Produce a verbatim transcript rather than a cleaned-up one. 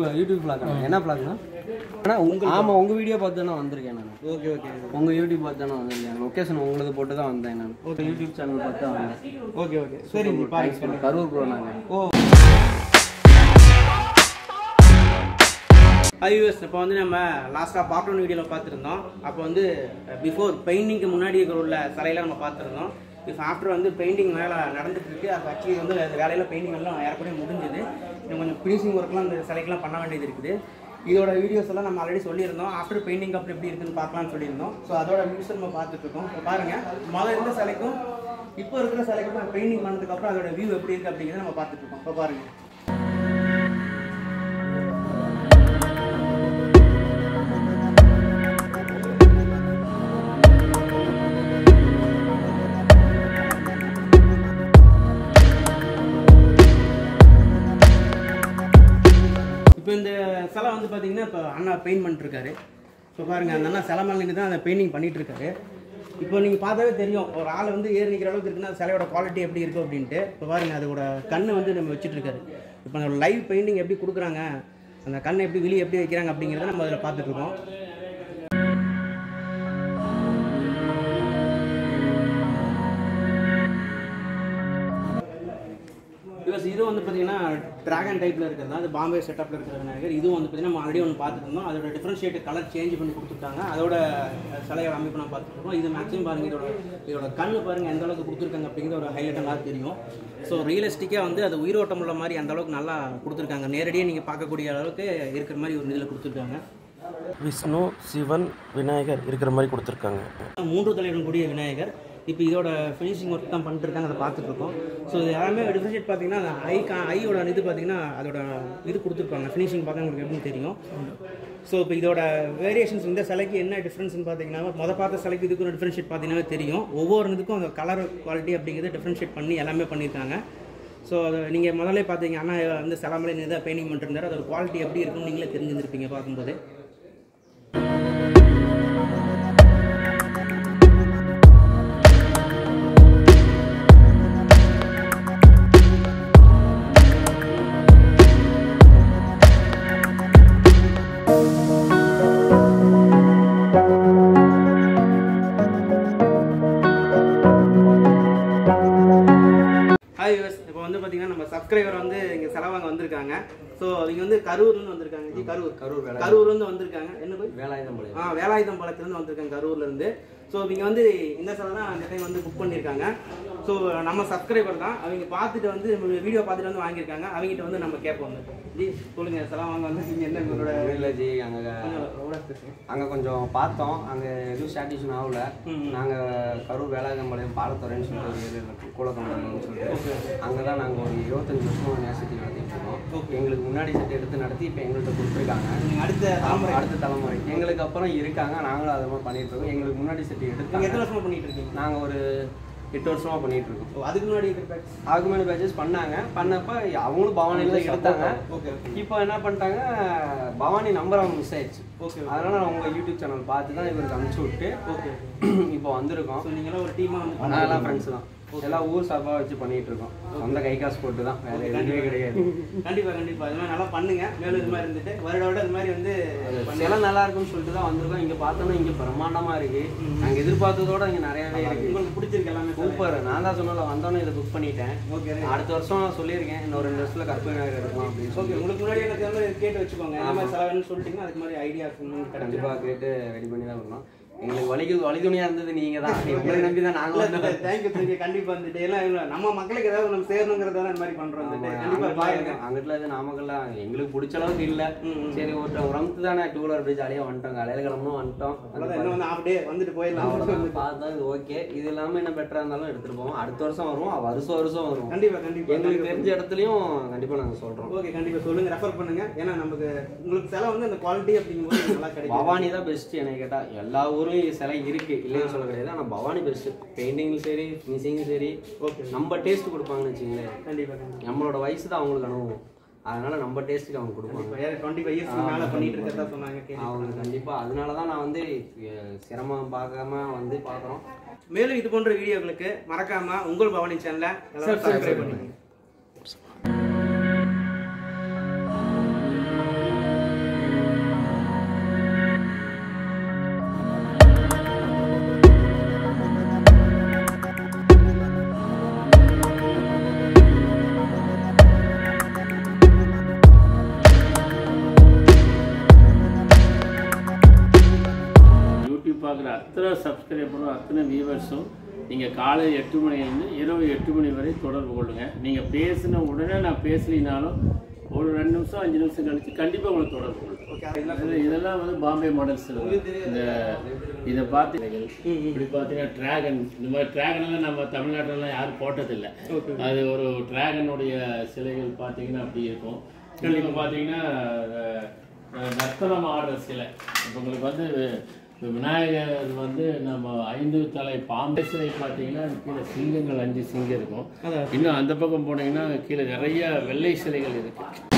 YouTube vlog என்ன vlogனா ஆனா உங்க ஆமா உங்க வீடியோ பார்த்து தான் வந்திருக்கேன் நான். ஓகே ஓகே உங்க யூடியூப் பார்த்து தான் வந்திருக்கேன். லொகேஷன் உங்களுக்கு போட்டு தான் வந்தேன் நான். ஓகே யூடியூப் சேனல் பார்த்து தான் வந்தேன். ஓகே ஓகே சரி நீ பாருங்க கரூர் ப்ரோ நாங்க. ஓ ஐயூஎஸ் இப்போ வந்து நம்ம லாஸ்ட்டாக பார்ட் ஒன் வீடியோவில் பார்த்துருந்தோம். அப்போ வந்து பிஃபோர் பெயிண்டிங்க்கு முன்னாடி உள்ள சிலையெல்லாம் நம்ம பார்த்துருந்தோம். இப்போ ஆஃப்டர் வந்து பெயிண்டிங் வேலை நடந்துட்டு இருக்கு. அது ஆக்சுவலி வந்து அந்த வேலையில் பெயிண்டிங் எல்லாம் ஏறக்குறைய முடிஞ்சது. இன்னும் கொஞ்சம் ஃபினிஷிங் ஒர்க்லாம் அந்த சிலைக்கெல்லாம் பண்ண வேண்டியது இருக்குது. இதோட வீடியோஸ் எல்லாம் நம்ம ஆல்ரெடி சொல்லியிருந்தோம். ஆஃப்டர் பெயிண்டிங் அப்புறம் எப்படி இருக்குன்னு பார்க்கலாம்னு சொல்லியிருந்தோம். ஸோ அதோட வியூஸ் நம்ம பார்த்துட்டு இருக்கோம். இப்போ பாருங்கள் முதல்ல இருந்த சிலைக்கும் இப்போ இருக்கிற சிலைக்கும் பெயிண்டிங் பண்ணதுக்கப்புறம் அதோட வியூ எப்படி இருக்குது அப்படிங்கிறத நம்ம பார்த்துட்டு இருக்கோம். இப்போ பாருங்கள் இந்த சிலை வந்து பார்த்தீங்கன்னா இப்போ அண்ணா பெயிண்ட் பண்ணிட்டுருக்காரு. இப்போ பாருங்கள் அந்த அண்ணா சிலை மேலே நின்று தான் அந்த பெயிண்டிங் பண்ணிகிட்டு இருக்காரு. இப்போ நீங்கள் பார்த்தாவே தெரியும் ஒரு ஆள் வந்து ஏறி நிற்கிற அளவுக்கு இருக்குன்னா சிலையோட குவாலிட்டி எப்படி இருக்கும் அப்படின்ட்டு. இப்போ பாருங்கள் அதோட கண்ணை வந்து நம்ம வச்சுட்ருக்காரு. இப்போ அந்த லைவ் பெயிண்டிங் எப்படி கொடுக்குறாங்க, அந்த கண்ணை எப்படி வெளியே எப்படி வைக்கிறாங்க அப்படிங்கிறத நம்ம அதில் பார்த்துட்ருக்கோம். இது வந்து பார்த்தீங்கன்னா ட்ராகன் டைப்பில் இருக்கிறது அது பாம்பே செட்டப்பில் இருக்கிற விநாயகர். இதுவும் வந்து பார்த்தீங்கன்னா நம்ம ஆல்ரெடி ஒன்று பார்த்துட்டு இருந்தோம். அதோட டிஃப்ரென்ஷியேட் கலர் சேஞ்ச் பண்ணி கொடுத்துருக்காங்க. அதோட சிலையோட அமைப்பு நான் பார்த்துருக்கோம். இது மேக்ஸிமம் பாருங்கள் இதோட இதோட கண்ணு பாருங்கள் எந்த அளவுக்கு கொடுத்துருக்காங்க அப்படிங்கிற ஒரு ஹைலைட் நல்லா தெரியும். ஸோ ரியலிஸ்டிக்காக வந்து அது உயிரோட்டம் உள்ள மாதிரி அந்த அளவுக்கு நல்லா கொடுத்துருக்காங்க. நேரடியாக நீங்கள் பார்க்கக்கூடிய அளவுக்கு இருக்கிற மாதிரி ஒரு இதில் கொடுத்துருக்காங்க. விஷ்ணு சிவன் விநாயகர் இருக்கிற மாதிரி கொடுத்துருக்காங்க. மூன்று தலையுடன் கூடிய விநாயகர். இப்போ இதோட ஃபினிஷிங் ஒர்க் தான் பண்ணிட்டுருக்காங்க. அதை பார்த்துட்ருக்கோம். ஸோ இது எல்லாமே டிஃப்ரென்ஷியேட் பார்த்தீங்கன்னா அந்த ஐ கா ஐயோட இது பார்த்தீங்கன்னா அதோட இது கொடுத்துருப்பாங்க. ஃபினிஷிங் பார்த்தா உங்களுக்கு எப்படின்னு தெரியும். ஸோ இப்போ இதோட வேரியேஷன்ஸ் இந்த சிலைக்கு என்ன டிஃப்ரென்ஸ்னு பார்த்தீங்கன்னா மொதல் பார்த்த சிலைக்கு இதுக்கு ஒரு டிஃப்ரென்ஷியேட் பார்த்தீங்கன்னா தெரியும். ஒவ்வொரு இதுக்கும் அந்த கலர் குவாலிட்டி அப்படிங்கிறது டிஃப்ரென்ஷியேட் பண்ணி எல்லாமே பண்ணியிருக்காங்க. ஸோ அதை நீங்கள் முதல்ல பார்த்தீங்க ஆனால் வந்து சிலை மேலே நின்று பெயிண்டிங் பண்ணிருந்தாரு. அதோட குவாலிட்டி எப்படி இருக்குன்னு நீங்களே தெரிஞ்சுருப்பீங்க பார்க்கும்போது. இப்போ வந்து பார்த்தீங்கன்னா நம்ம சப்ஸ்கிரைபர் வந்து இங்கே செலவாங்க வந்திருக்காங்க. ஸோ இங்கே வந்து கரூர்லேருந்து வந்திருக்காங்க. ஜி கரூர் கரூர் கரூர்லேருந்து வந்திருக்காங்க. என்ன போய் வேலாயுதம்பாளையம் ஆ வேலாயுதம்பாளையத்துலேருந்து வந்திருக்காங்க கரூர்லேருந்து. ஸோ இவங்க வந்து இந்த சிலை தான் அந்த டைம் வந்து புக் பண்ணியிருக்காங்க. ஸோ நம்ம சப்ஸ்கிரைபர் தான். அவங்க பார்த்துட்டு வந்து வீடியோ பார்த்துட்டு வந்து வாங்கியிருக்காங்க. அவங்ககிட்ட வந்து நம்ம கேட்போம். ஜி சொல்லுங்கள் சிலை வாங்க வந்து நீங்கள் என்ன உங்களோட இல்லை ஜி அங்கே அங்கே கொஞ்சம் பார்த்தோம். அங்கே எதுவும் சாட்டிஸ்ஃபேக்ஷன் ஆகல. நாங்கள் கரூர் வேலாயுதம்பாளையம் பாலத்துறைன்னு சொல்லிட்டு கூலக்கம்பலம்னு சொல்லிட்டு அங்கே தான் நாங்கள் ஒரு இருபத்தஞ்சி வருஷமாக நேசத்தி நடத்திட்டு இருக்கோம். எங்களுக்கு முன்னாடி செட் எடுத்து நடத்தி இப்போ எங்கள்கிட்ட கொடுத்துருக்காங்க. அடுத்த தலைமுறை அடுத்த தலைமுறை எங்களுக்கு அப்புறம் இருக்காங்க. நாங்களும் அதை மாதிரி பண்ணிட்டு இருக்கோம். எங்களுக்கு முன்னாடி செட் எடுத்து எத்தனை வருஷமாக பண்ணிட்டு இருக்கீங்க? நாங்கள் ஒரு எட்டு வருஷமா பண்ணிட்டு இருக்கோம். அதுக்கு முன்னாடி அதுக்கு முன்னாடி பேச்சஸ் பண்ணாங்க. பண்ணப்ப அவங்களும் பவானியில் தான் எடுத்தாங்க. இப்போ என்ன பண்ணிட்டாங்க, பவானி நம்பர் அவங்க மிஸ் ஆயிடுச்சு. ஓகே அதனால அவங்க யூடியூப் சேனல் பார்த்து தான் இவருக்கு அனுப்பிச்சு விட்டு ஓகே இப்போ வந்திருக்கோம். ஸோ நீங்களாம் ஒரு டீமாக வந்து நாங்களாம் ஃப்ரெண்ட்ஸ் தான். எல்லாம் ஊர் சார்பாக வச்சு பண்ணிட்டு இருக்கோம். சொந்த கை காசு போட்டு தான், வேற எதுவுமே கிடையாது. கண்டிப்பாக கண்டிப்பாக இது மாதிரி நல்லா பண்ணுங்க. மேலும் இது மாதிரி இருந்துட்டு வருட வருடம் இது மாதிரி வந்து எல்லாம் நல்லா இருக்குன்னு சொல்லிட்டு தான் வந்திருக்கோம். இங்கே பார்த்தோன்னா இங்கே பிரம்மாண்டமா இருக்கு. நாங்கள் எதிர்பார்த்ததோட இங்கே நிறையவே இருக்கு. உங்களுக்கு பிடிச்சிருக்கு எல்லாமே சூப்பர். நான் தான் சொன்னல வந்தோன்னே இதை புக் பண்ணிட்டேன். ஓகே அடுத்த வருஷம் சொல்லியிருக்கேன் இன்னொரு ரெண்டு வருஷத்துல கற்பனை நகர் எடுக்கலாம் அப்படின்னு சொல்லி. உங்களுக்கு முன்னாடி எனக்கு வந்து கேட்டு வச்சுக்கோங்க. இந்த மாதிரி செலவுன்னு சொல்லிட்டீங்கன்னா அதுக்கு மாதிரி ஐடியா கண்டிப்பாக கேட்டு ரெடி பண்ணி தான் வரணும். எங்களுக்கு வலிக்கு வலிதுணையா இருந்தது நீங்க தான். உங்களை நம்பி தான் நாங்களும். தேங்க்யூ தேங்க்யூ கண்டிப்பா வந்துட்டு எல்லாம் நம்ம மக்களுக்கு ஏதாவது நம்ம சேரணுங்கிறதால இந்த மாதிரி பண்றோம். கண்டிப்பா பாருங்க. அங்கிட்டுல இது நாமக்கல்லாம் எங்களுக்கு பிடிச்ச அளவுக்கு இல்ல. சரி ஒரு உரம்த்து தானே டூ வீலர் அப்படி ஜாலியா வந்துட்டோம். காலையில கிளம்பணும் வந்துட்டோம். இன்னும் அப்படியே வந்துட்டு போயிடலாம். பார்த்தா இது ஓகே. இது இல்லாம என்ன பெட்டரா இருந்தாலும் எடுத்துட்டு போவோம். அடுத்த வருஷம் வருவோம். வருஷம் வருஷம் வருவோம். கண்டிப்பா கண்டிப்பா எங்களுக்கு தெரிஞ்ச இடத்துலயும் கண்டிப்பா நாங்க சொல்றோம். ஓகே கண்டிப்பா சொல்லுங்க, ரெஃபர் பண்ணுங்க. ஏன்னா நமக்கு உங்களுக்கு சிலை வந்து அந்த குவாலிட்டி அப்படிங்கும்போது நல்லா கிடைக்கும். பவானி தான் பெஸ்ட் எனக்கு கேட்டா. எல்லா ஊர்லயும் சிலை இருக்கு இல்லைன்னு சொல்ல கிடையாது. ஆனால் பவானி பெஸ்ட். பெயிண்டிங்கும் சரி ஃபினிஷிங்கும் சரி ஓகே நம்ம டேஸ்ட் கொடுப்பாங்கன்னு வச்சுங்களேன். கண்டிப்பா நம்மளோட வயசு தான் அவங்களுக்கு அனுபவம். அதனால நம்ம டேஸ்ட்டுக்கு அவங்க கொடுப்பாங்க. டுவெண்ட்டி ஃபைவ் இயர்ஸ் மேலே பண்ணிட்டு இருக்கிறதா சொன்னாங்க அவங்க கண்டிப்பாக. அதனால தான் நான் வந்து சிரமம் பார்க்காம வந்து பார்க்குறோம். மேலும் இது போன்ற வீடியோக்களுக்கு மறக்காம உங்கள் பவானி சேனலை சப்ஸ்கிரைப் பண்ணுங்க. பார்க்குற அத்தனை சப்ஸ்கிரைபரும் அத்தனை வியூவர்ஸும் நீங்கள் காலை எட்டு மணிலேருந்து இரவு எட்டு மணி வரை தொடர்பு கொள்ளுங்கள். நீங்கள் பேசின உடனே நான் பேசலினாலும் ஒரு ரெண்டு நிமிஷம் அஞ்சு நிமிஷம் கழிச்சு கண்டிப்பாக உங்களுக்கு தொடர்பு கொள்ளுங்கள். இதெல்லாம் வந்து பாம்பே மாடல்ஸ். இந்த இதை பார்த்து இப்படி பார்த்தீங்கன்னா ட்ராகன், இந்த மாதிரி ட்ராகனெல்லாம் நம்ம தமிழ்நாட்டிலலாம் யாரும் போட்டதில்லை. அது ஒரு ட்ராகனுடைய சிலைகள் பார்த்தீங்கன்னா அப்படி இருக்கும். இப்போ பார்த்தீங்கன்னா நர்த்தனம் ஆடுற சிலை. இப்போ உங்களுக்கு வந்து விநாயகர் வந்து நம்ம ஐந்து தலை பாம்பே சிலை பார்த்தீங்கன்னா கீழே சிங்கங்கள் அஞ்சு சிங்கம் இருக்கும். இன்னும் அந்த பக்கம் போனீங்கன்னா கீழே நிறைய வெள்ளை சிலைகள் இருக்குது.